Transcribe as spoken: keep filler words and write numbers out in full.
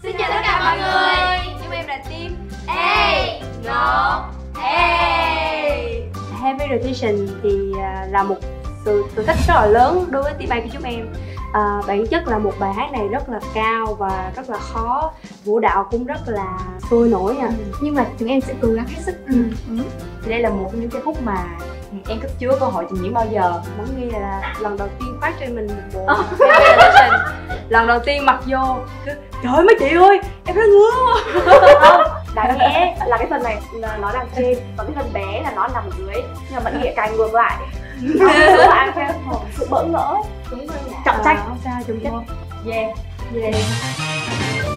Xin chào tất cả mọi người. Chúng em là team Ê, no, ê. Heavy Rotation thì là một sự thử thách rất là lớn đối với team A của chúng em. À, bản chất là một bài hát này rất là cao và rất là khó, vũ đạo cũng rất là sôi nổi à. Ừ. Nhưng mà chúng em sẽ cố gắng hết sức. Ừ. Ừ. Đây là một trong những cái khúc mà em cất chứa cơ hội trình diễn bao giờ. Mẫn Nghi là lần đầu tiên phát cho mình một bộ Heavy Rotation. Lần đầu tiên mặc vô cứ trời ơi mấy chị ơi em rất ngứa. Không, đáng nghĩa là cái phần này nó nằm trên, còn cái phần bé là nó nằm dưới. Nhưng mà Mẫn Nghi cài ngược lại. Nó là cái sự bỡ ngỡ, Đúng rồi. trọng trách. Không sao, trọng trách. Yeah. Yeah.